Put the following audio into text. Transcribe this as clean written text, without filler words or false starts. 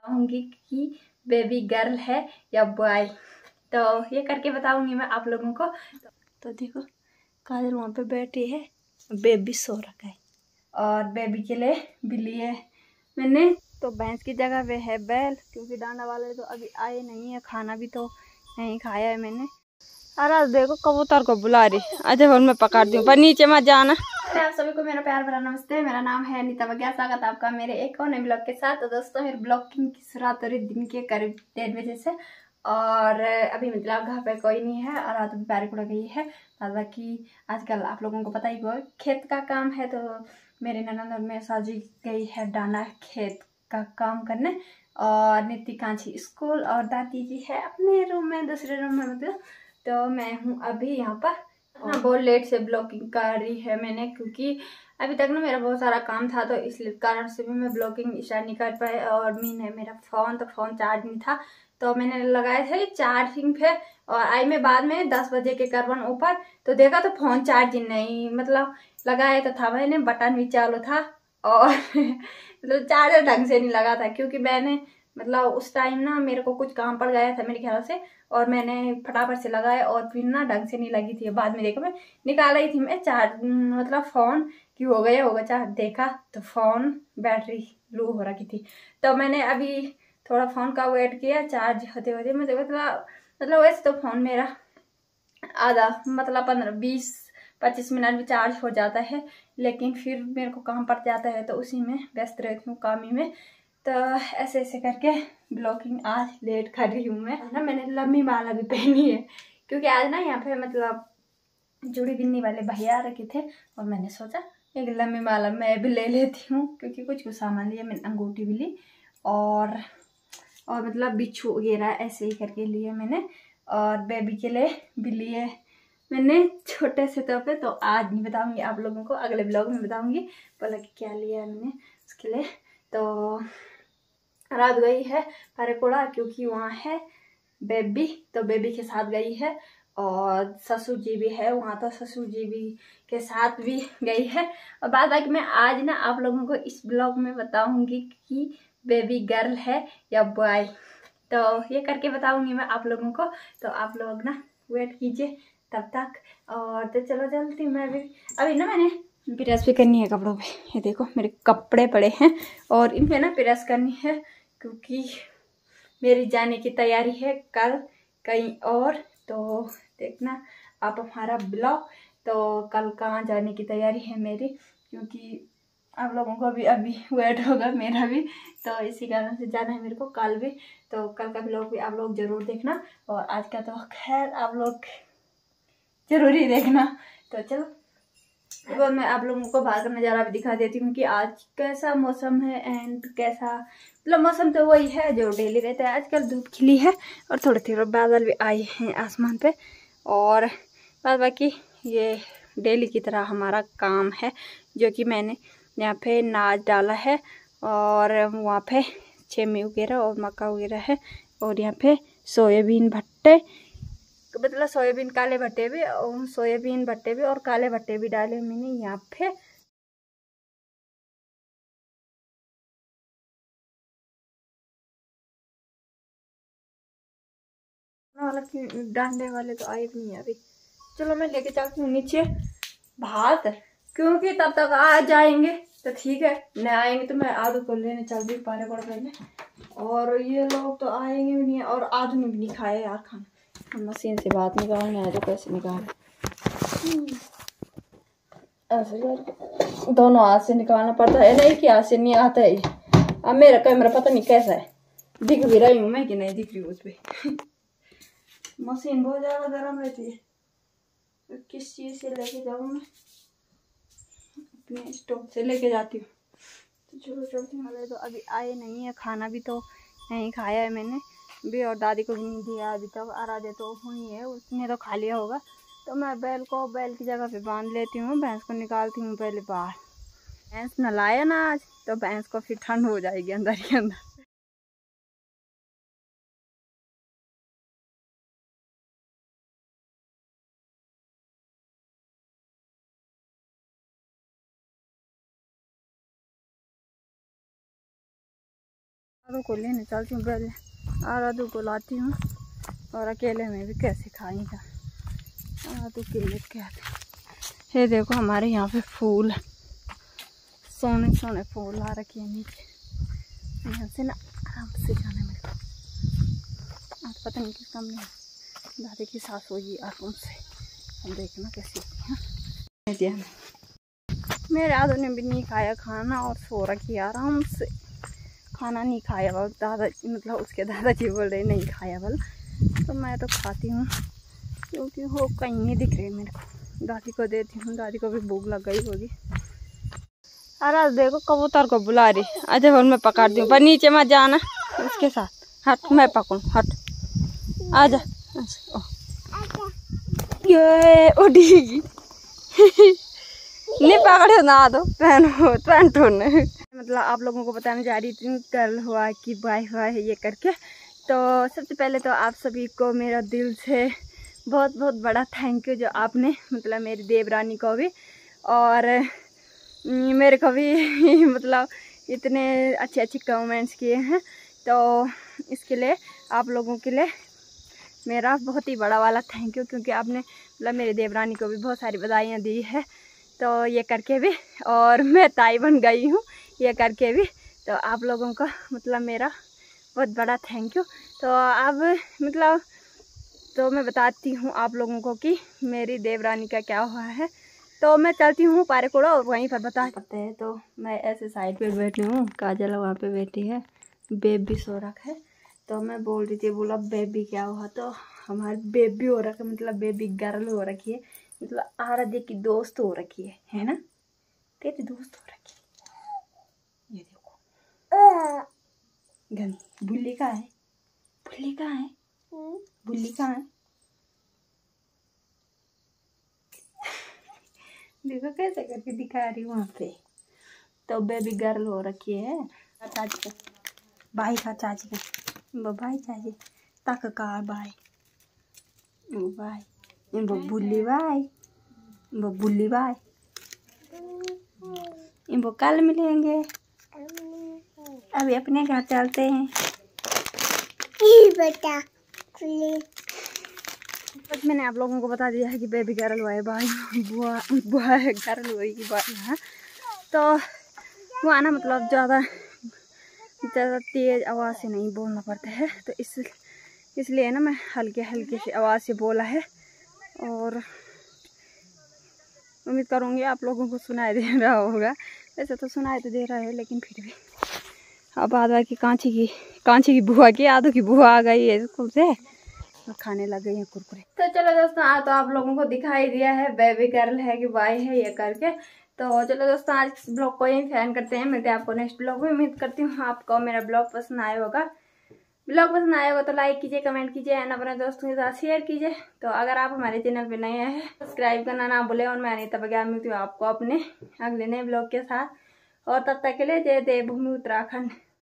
बताऊंगी कि baby girl है या बॉय, तो ये करके बताऊंगी मैं आप लोगों को। तो देखो काजल वहाँ पे बैठी है, बेबी सो रखा है और बेबी के लिए भी लिए मैंने। तो भैंस की जगह पे है बैल, क्योंकि डांडा वाले तो अभी आए नहीं है, खाना भी तो नहीं खाया है मैंने। अरे देखो कबूतर को बुला रही, अच्छा मैं पकड़ दूँ पर नीचे मत जाना। आप सभी को मेरा प्यार भरा नमस्ते, मेरा नाम है अनीता बगिया। स्वागत है आपका मेरे एक और नए ब्लॉग के साथ। तो दोस्तों मेरे ब्लॉगिंग की शुरुआत हो रही दिन के करीब 1:30 बजे से, और अभी मतलब घर पे कोई नहीं है और रात भी बारिश उड़ गई है। बाकी आजकल आप लोगों को पता ही होगा खेत का काम है, तो मेरी ननद और मैं साजी गई है डांडा खेत का काम करने, और नीति कांची स्कूल, और दादी जी है अपने रूम में, दूसरे रूम में मतलब। तो मैं हूँ अभी यहाँ पर। हाँ बहुत लेट से ब्लॉगिंग कर रही है मैंने, क्योंकि अभी तक ना मेरा बहुत सारा काम था, तो इसलिए कारण से भी मैं ब्लॉगिंग स्टार्ट नहीं कर पाई। और मैंने मेरा फोन चार्ज नहीं था, तो मैंने लगाया था चार्जिंग पे, और आई मैं बाद में 10 बजे के करवन ऊपर, तो देखा तो फोन चार्जिंग नहीं, मतलब लगाया तो था मैंने, बटन भी चालू था और मतलब चार्जर ढंग से नहीं लगा था, क्योंकि मैंने मतलब उस टाइम ना मेरे को कुछ काम पड़ गया था मेरे ख्याल से, और मैंने फटाफट से लगाया और फिर ना ढंग से नहीं लगी थी। बाद में देखो मैं निकाल रही थी मैं चार्ज, मतलब फोन की हो गया होगा चार्ज, देखा तो फोन बैटरी लो हो रखी थी। तो मैंने अभी थोड़ा फोन का वेट किया चार्ज होते होते, मतलब वैसे तो फोन मेरा आधा मतलब 15-20-25 मिनट भी चार्ज हो जाता है, लेकिन फिर मेरे को काम पड़ जाता है तो उसी में व्यस्त रहती हूँ काम ही में। तो ऐसे ऐसे करके ब्लॉगिंग आज लेट कर रही हूँ मैं ना। मैंने लंबी माला भी पहनी है, क्योंकि आज ना यहाँ पे मतलब जुड़ी बिन्नी वाले भैया आ रखे थे, और मैंने सोचा एक लंबी माला मैं भी ले लेती हूँ, क्योंकि कुछ कुछ सामान लिया मैंने, अंगूठी भी ली और मतलब बिच्छू वगैरह ऐसे ही करके लिए मैंने, और बेबी के लिए भी लिए मैंने छोटे से तोहफे। तो आज नहीं बताऊंगी आप लोगों को, अगले ब्लॉग में बताऊंगी बोला कि क्या लिया मैंने उसके लिए। तो रात गई है परेकोड़ा, क्योंकि वहाँ है बेबी, तो बेबी के साथ गई है, और ससुर जी भी है वहाँ, तो ससुर जी भी के साथ भी गई है। और बात बाकी मैं आज ना आप लोगों को इस ब्लॉग में बताऊंगी कि बेबी गर्ल है या बॉय, तो ये करके बताऊंगी मैं आप लोगों को। तो आप लोग ना वेट कीजिए तब तक। और तो चलो चलती मैं भी, अभी ना मैंने प्रेस भी करनी है कपड़ों पे। ये देखो मेरे कपड़े पड़े हैं और इन पे ना प्रेस करनी है, क्योंकि मेरी जाने की तैयारी है कल कहीं और। तो देखना आप हमारा ब्लॉग। तो कल कहाँ जाने की तैयारी है मेरी, क्योंकि आप लोगों को भी अभी वेट होगा मेरा भी, तो इसी कारण से जाना है मेरे को कल भी। तो कल का ब्लॉग भी आप लोग जरूर देखना, और आज का तो खैर आप लोग जरूर ही देखना। तो चलो तो मैं आप लोगों को बाहर का नज़ारा भी दिखा देती हूँ कि आज कैसा मौसम है, एंड कैसा मतलब मौसम तो वही है जो डेली रहता है। आजकल धूप खिली है और थोड़े थोड़े बादल भी आए हैं आसमान पे, और बाद बाकी ये डेली की तरह हमारा काम है, जो कि मैंने यहाँ पे नाच डाला है, और वहाँ पे छेमी वगैरह और मक्का वगैरह है, और यहाँ पे सोयाबीन भट्टे, मतलब सोयाबीन काले भट्टे भी, और सोयाबीन भट्टे भी और काले भट्टे भी डाले मैंने यहाँ पे। वाला डांडे वाले तो आए भी नहीं अभी। चलो मैं लेके जाती हूँ नीचे भात, क्योंकि तब तक आ जाएंगे तो ठीक है, न आएंगे तो मैं आदू को लेने चल रही पारे पड़ पहले। और ये लोग तो आएंगे भी नहीं, और आदू ने भी नहीं खाया यार खाना। मशीन से बात निकालने आए तो कैसे निकाल, ऐसे करके दोनों हाथ से निकालना पड़ता है, नहीं कि हाथ से नहीं आता है। अब मेरा कैमरा पता नहीं कैसा है, दिख भी रही हूँ मैं कि नहीं दिख रही हूँ उस पर। मशीन बहुत ज़्यादा गर्म रहती है, तो किस चीज़ से लेके जाऊँ मैं, अपने स्टोव से लेके जाती हूँ। तो चलो चलते हैं। तो अभी आए नहीं है, खाना भी तो नहीं खाया है मैंने भी, और दादी को भी नहीं दिया अभी तक। आराधे तो हुई है, उसने तो खा लिया होगा। तो मैं बैल की जगह पे बांध लेती हूँ, भैंस को निकालती हूँ पहले बाहर। भैंस नलाया ना आज, तो भैंस को फिर ठंड हो जाएगी अंदर ही अंदर। आदू को लेने चलती हूँ पहले और आदू को लाती हूँ, और अकेले में भी कैसे खाएगा। आदू के लिए कहते। ये देखो हमारे यहाँ पे फूल, सोने सोने फूल आ रखे हैं नीचे। यहाँ से ना आराम से जाने में आज पता नहीं किस काम में दादी की सास होगी आराम से। हम देखना कैसी होती है। मेरे आदू ने भी नहीं खाया खाना और सो रखी आराम से। खाना नहीं खाया बल दादाजी, मतलब उसके दादाजी बोल रहे नहीं खाया बल, तो मैं तो खाती हूँ क्योंकि वो कहीं नहीं दिख रहे मेरे को। दादी को देती हूँ, दादी को भी भूख लग गई होगी। अरे देखो कबूतर को बुला रही। अच्छा बोल मैं पकड़ती हूँ, पर नीचे मत जाना उसके साथ। हट मैं पकड़ूँ, हट आजा। ये उड़ेगी नहीं पकड़े ना दो पैंटो ने। मतलब आप लोगों को बताने जा रही थी कल हुआ कि बाय हुआ है ये करके। तो सबसे पहले तो आप सभी को मेरा दिल से बहुत बहुत बड़ा थैंक यू, जो आपने मतलब मेरी देवरानी को भी और मेरे को भी मतलब इतने अच्छे अच्छे कमेंट्स किए हैं। तो इसके लिए आप लोगों के लिए मेरा बहुत ही बड़ा वाला थैंक यू, क्योंकि आपने मतलब मेरी देवरानी को भी बहुत सारी बधाइयाँ दी है। तो ये करके भी, और मैं ताई बन गई हूँ ये करके भी। तो आप लोगों को मतलब मेरा बहुत बड़ा थैंक यू। तो अब मतलब तो मैं बताती हूँ आप लोगों को कि मेरी देवरानी का क्या हुआ है। तो मैं चलती हूँ पारेकोड़ा और वहीं पर बता सकते हैं। तो मैं ऐसे साइड पे बैठी हूँ, काजल वहाँ पे बैठी है, बेबी सो रखा है। तो मैं बोल रही थी, बोला बेबी क्या हुआ, तो हमारी बेबी हो रखा है, मतलब बेबी गर्ल हो रखी है, मतलब आराध्या की दोस्त हो रखी है ना, तेरी दोस्त हो रखी है। ये देखो गंदी बुल्ली कहाँ है, बुल्ली कहाँ है, बुल्ली कहाँ है। देखो कैसे करके दिखा रही हूँ वहाँ पे। तो बेबी गर्ल हो रखी है। चाची का भाई का, चाची का भाई, चाची तक का भाई भाई, वो बुल्ली भाई, वो बुल्ली भाई। वो कल मिलेंगे, अभी अपने घर चलते हैं। बेटा बस मैंने आप लोगों को बता दिया है कि बेबी गर्ल हुआ है, भाई बुआ है, गर्ल हुई की बात है। तो वो आना मतलब ज़्यादा तेज़ आवाज़ से नहीं बोलना पड़ता है, तो इसलिए ना मैं हल्के हल्के से आवाज़ से बोला है। और उम्मीद करूँगी आप लोगों को सुनाई दे रहा होगा। वैसे तो सुनाई तो दे रहा है, लेकिन फिर भी अब आधा की कांची की बुआ की, आधो की बुआ आ गई है स्कूल से, खाने लग गई है कुरकुरे। तो चलो दोस्तों, आज तो आप लोगों को दिखाई दिया है बेबी गर्ल है कि बॉय है ये करके। तो चलो दोस्तों, आज इस ब्लॉग को यहीं फैन करते हैं। मिलते हैं आपको नेक्स्ट ब्लॉग में। उम्मीद करती हूँ आपको मेरा ब्लॉग पसंद आया होगा। ब्लॉग पसंद आया होगा तो लाइक कीजिए, कमेंट कीजिए एंड अपने दोस्तों के साथ शेयर कीजिए। तो अगर आप हमारे चैनल पे नए हैं सब्सक्राइब करना ना भूलें। और मैं अनीता बगैर मिलती हूँ आपको अपने अगले नए ब्लॉग के साथ। और तब तक के लिए जय देवभूमि उत्तराखंड।